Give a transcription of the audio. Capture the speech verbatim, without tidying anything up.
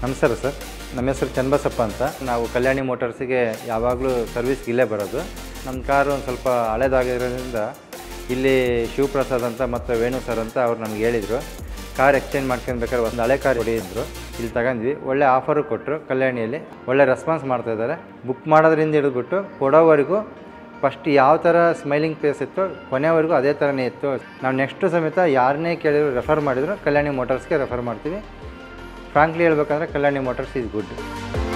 ನಮಸ್ಕಾರ ಸರ್, ನಮ್ಮ ಹೆಸರು ಚನ್ನಬಸಪ್ಪ ಅಂತ. ನಾವು ಕಲ್ಯಾಣಿ ಮೋಟರ್ಸಿಗೆ ಯಾವಾಗಲೂ ಸರ್ವಿಸ್ಗೆ ಇಲ್ಲೇ ಬರೋದು. ನಮ್ಮ ಕಾರು ಒಂದು ಸ್ವಲ್ಪ ಹಳೇದಾಗಿರೋದ್ರಿಂದ ಇಲ್ಲಿ ಶಿವಪ್ರಸಾದ್ ಅಂತ ಮತ್ತು ವೇಣು ಸರ್ ಅಂತ ಅವ್ರು ನಮ್ಗೆ ಹೇಳಿದರು, ಕಾರ್ ಎಕ್ಸ್ಚೇಂಜ್ ಮಾಡ್ಕೊಳ್ಬೇಕಾದ್ರೆ ಒಂದು ಹಳೆ ಕಾರ್ ಹೊಡಿದ್ರು. ಇಲ್ಲಿ ತಗೊಂಡ್ವಿ, ಒಳ್ಳೆ ಆಫರು ಕೊಟ್ಟರು. ಕಲ್ಯಾಣಿಯಲ್ಲಿ ಒಳ್ಳೆ ರೆಸ್ಪಾನ್ಸ್ ಮಾಡ್ತಾಯಿದ್ದಾರೆ. ಬುಕ್ ಮಾಡೋದ್ರಿಂದ ಹಿಡಿದ್ಬಿಟ್ಟು ಕೊಡೋವರೆಗೂ ಫಸ್ಟ್ ಯಾವ ಥರ ಸ್ಮೈಲಿಂಗ್ ಫೇಸ್ ಇತ್ತು, ಕೊನೆವರೆಗೂ ಅದೇ ಥರನೇ ಇತ್ತು. ನಾವು ನೆಕ್ಸ್ಟು ಸಮೇತ ಯಾರನ್ನೇ ಕೇಳಿದ್ರು ರೆಫರ್ ಮಾಡಿದ್ರು ಕಲ್ಯಾಣಿ ಮೋಟರ್ಸ್ಗೆ ರೆಫರ್ ಮಾಡ್ತೀವಿ. ಫ್ರಾಂಕ್ಲಿ ಹೇಳ್ಬೇಕಂದ್ರೆ ಕಲ್ಯಾಣಿ ಮೋಟರ್ಸ್ ಈಸ್ ಗುಡ್.